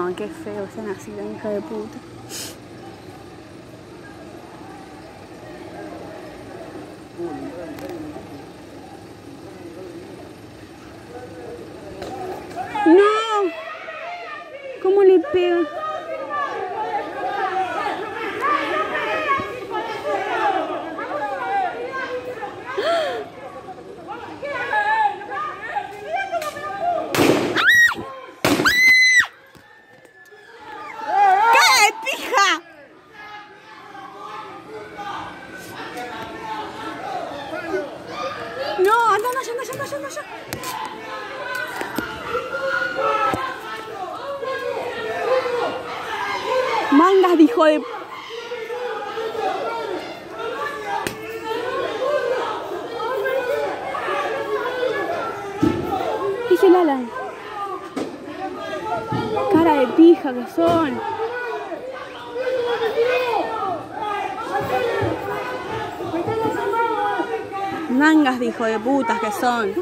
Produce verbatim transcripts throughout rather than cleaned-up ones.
No, qué feo están así, la hija de puta. ¡No! ¿Cómo le pega? No, anda, anda, anda, anda, anda, anda. Mangas de hijo de... ¿Qué es el Alan? Cara de pija que son. Mangas de hijo de putas que son.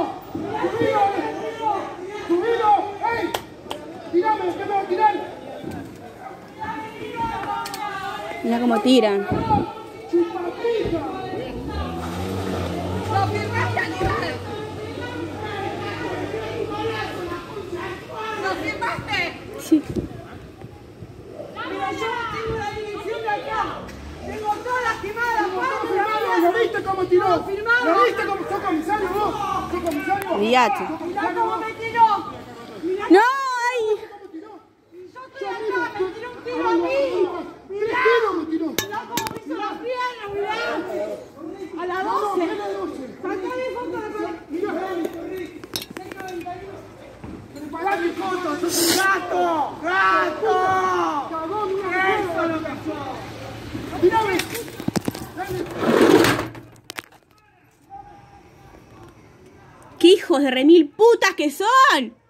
Mira cómo tiran. ¿Lo firmaste? Sí. Mira, yo tengo una división de acá. Tengo todas lastimadas. ¿Lo viste cómo tiró? ¿Lo viste cómo sos comisario vos? ¿Sos comisario? Olvídate. Mirá cómo me tiró. ¡No! ¡Ay! Y yo estoy acá, me tiró un tiro a mí. Mirá. Mirá cómo me hizo las piernas, mirá. A las doce. Sacale foto de... Mirá. ¡Preparate foto! ¡Sos un gato! ¡Gato! ¡Cagón, mirá! ¡Eso es lo que sos! ¡Mirá, ves! ¡Qué hijos de remil putas que son!